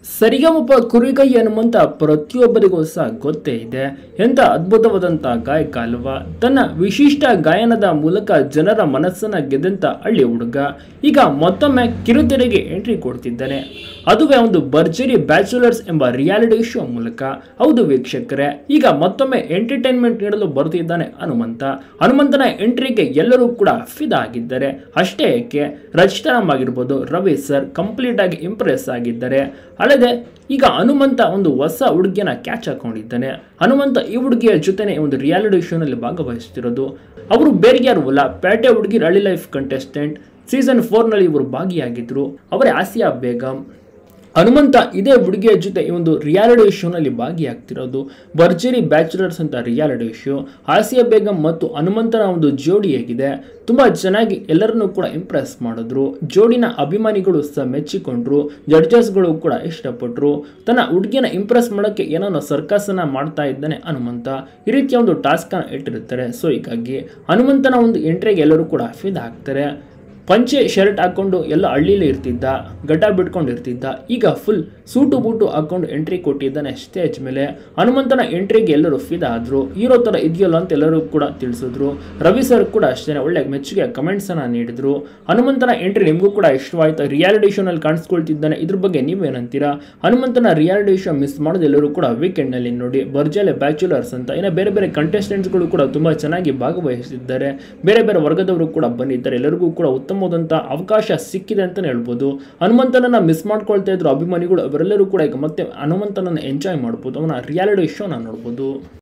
ಸರಿಗಮಪ ಕುರಿಕೈ ಹನುಮಂತ ಪ್ರತಿಯೊಬ್ಬರಿಗೂ ಸಹ ಗೊತ್ತೇ ಇದೆ. ಎಂಥ ಅದ್ಭುತವಾದಂಥ ಗಾಯಕ ಅಲ್ವಾ. ತನ್ನ ವಿಶಿಷ್ಟ ಗಾಯನದ ಮೂಲಕ ಜನರ ಮನಸ್ಸನ್ನ ಗೆದ್ದಂಥ ಹಳ್ಳಿ ಹುಡುಗ ಈಗ ಮತ್ತೊಮ್ಮೆ ಕಿರುತೆರೆಗೆ ಎಂಟ್ರಿ ಕೊಡ್ತಿದ್ದಾನೆ. ಅದುವೇ ಒಂದು ಭರ್ಜರಿ ಬ್ಯಾಚುಲರ್ಸ್ ಎಂಬ ರಿಯಾಲಿಟಿ ಶೋ ಮೂಲಕ. ಹೌದು ವೀಕ್ಷಕರೇ, ಈಗ ಮತ್ತೊಮ್ಮೆ ಎಂಟರ್ಟೈನ್ಮೆಂಟ್ ನೀಡಲು ಬರುತ್ತಿದ್ದಾನೆ ಹನುಮಂತ. ಹನುಮಂತನ ಎಂಟ್ರಿಗೆ ಎಲ್ಲರೂ ಕೂಡ ಫಿದಾ ಆಗಿದ್ದಾರೆ. ಅಷ್ಟೇ ಏಕೆ, ರಚಿತಾರಾಮ್ ಆಗಿರ್ಬೋದು, ರವಿ ಸರ್ ಕಂಪ್ಲೀಟ್ ಆಗಿ ಇಂಪ್ರೆಸ್ ಆಗಿದ್ದಾರೆ. ಅಲ್ಲದೆ ಈಗ ಹನುಮಂತ ಒಂದು ಹೊಸ ಹುಡುಗಿಯನ್ನ ಕ್ಯಾಚ್ ಹಾಕೊಂಡಿದ್ದಾನೆ. ಹನುಮಂತ ಈ ಹುಡುಗಿಯ ಜೊತೆನೆ ಒಂದು ರಿಯಾಲಿಟಿ ಶೋನಲ್ಲಿ ಭಾಗವಹಿಸುತ್ತಿರೋದು. ಅವರು ಬೇರೆ ಯಾರು ಅಲ್ಲ, ಪೇಟೆ ಹುಡುಗಿರ್ ಹಳ್ಳಿ ಲೈಫ್ ಕಂಟೆಸ್ಟೆಂಟ್ ಸೀಸನ್ 4 ನಲ್ಲಿ ಇವರು ಭಾಗಿಯಾಗಿದ್ರು. ಅವರೇ ಆಸಿಯಾ ಬೇಗಂ. ಹನುಮಂತ ಇದೇ ಹುಡುಗಿಯ ಜೊತೆ ಈ ಒಂದು ರಿಯಾಲಿಟಿ ಶೋನಲ್ಲಿ ಭಾಗಿಯಾಗ್ತಿರೋದು. ಭರ್ಜರಿ ಬ್ಯಾಚುಲರ್ಸ್ ಅಂತ ರಿಯಾಲಿಟಿ ಶೋ. ಆಸಿಯಾ ಬೇಗಂ ಮತ್ತು ಹನುಮಂತನ ಒಂದು ಜೋಡಿ ಹೇಗಿದೆ, ತುಂಬಾ ಚೆನ್ನಾಗಿ ಎಲ್ಲರನ್ನೂ ಕೂಡ ಇಂಪ್ರೆಸ್ ಮಾಡಿದ್ರು. ಜೋಡಿನ ಅಭಿಮಾನಿಗಳು ಸಹ ಮೆಚ್ಚಿಕೊಂಡ್ರು, ಜಡ್ಜಸ್ಗಳು ಕೂಡ ಇಷ್ಟಪಟ್ಟರು. ತನ್ನ ಹುಡುಗಿಯನ್ನ ಇಂಪ್ರೆಸ್ ಮಾಡೋಕ್ಕೆ ಏನೋ ಸರ್ಕಸನ್ನ ಮಾಡ್ತಾ ಇದ್ದಾನೆ ಹನುಮಂತ. ಈ ರೀತಿಯ ಒಂದು ಟಾಸ್ಕ್ ಅನ್ನ ಇಟ್ಟಿರ್ತಾರೆ. ಸೊ ಹೀಗಾಗಿ ಹನುಮಂತನ ಒಂದು ಎಂಟ್ರಿಗೆ ಎಲ್ಲರೂ ಕೂಡ ಫಿದಾ ಆಗ್ತಾರೆ. ಪಂಚೆ ಶರ್ಟ್ ಹಾಕೊಂಡು ಎಲ್ಲ ಹಳ್ಳಿಲಿ ಇರ್ತಿದ್ದ, ಗಡ್ಡ ಬಿಟ್ಕೊಂಡಿರ್ತಿದ್ದ. ಈಗ ಫುಲ್ ಸೂಟು ಬೂಟು ಹಾಕೊಂಡು ಎಂಟ್ರಿ ಕೊಟ್ಟಿದ್ದಾನೆ ಸ್ಟೇಜ್ ಮೇಲೆ. ಹನುಮಂತನ ಎಂಟ್ರಿಗೆ ಎಲ್ಲರೂ ಫಿದಾ ಆದ್ರು. ಹೀರೋ ತರ ಇದೆಯಲ್ಲ ಅಂತ ಎಲ್ಲರೂ ಕೂಡ ತಿಳಿಸಿದ್ರು. ರವಿ ಸರ್ ಕೂಡ ಅಷ್ಟೇ ಒಳ್ಳೆ ಮೆಚ್ಚುಗೆ ಕಮೆಂಟ್ಸ್ ಅನ್ನ ನೀಡಿದ್ರು. ಹನುಮಂತನ ಎಂಟ್ರಿ ನಿಮಗೂ ಕೂಡ ಇಷ್ಟವಾಯ್ತು. ರಿಯಾಲಿಟಿ ಶೋನಲ್ಲಿ ಕಾಣಿಸ್ಕೊಳ್ತಿದ್ದಾನೆ, ಇದ್ರ ಬಗ್ಗೆ ನೀವೇನಂತೀರಾ? ಹನುಮಂತನ ರಿಯಾಲಿಟಿ ಶೋ ಮಿಸ್ ಮಾಡೋದು ಎಲ್ಲರೂ ಕೂಡ ವೀಕೆಂಡ್ ನಲ್ಲಿ ನೋಡಿ. ಭರ್ಜರಿ ಬ್ಯಾಚುಲರ್ಸ್ ಅಂತ ಇನ್ನು ಬೇರೆ ಬೇರೆ ಕಂಟೆಸ್ಟೆಂಟ್ಸ್ಗಳು ಕೂಡ ತುಂಬಾ ಚೆನ್ನಾಗಿ ಭಾಗವಹಿಸಿದ್ದಾರೆ. ಬೇರೆ ಬೇರೆ ವರ್ಗದವರು ಕೂಡ ಬಂದಿದ್ದಾರೆ. ಎಲ್ಲರಿಗೂ ಕೂಡ ಉತ್ತಮವಾದಂಥ ಅವಕಾಶ ಸಿಕ್ಕಿದೆ ಅಂತಲೇ ಹೇಳ್ಬೋದು. ಹನುಮಂತನನ್ನ ಮಿಸ್ ಮಾಡ್ಕೊಳ್ತಾ ಇದ್ರು ಅಭಿಮಾನಿಗಳು. ಅವರೆಲ್ಲರೂ ಕೂಡ ಈಗ ಮತ್ತೆ ಹನುಮಂತನನ್ನು ಎಂಜಾಯ್ ಮಾಡ್ಬೋದು. ಅವನ ರಿಯಾಲಿಟಿ ಶೋನ ನೋಡ್ಬೋದು.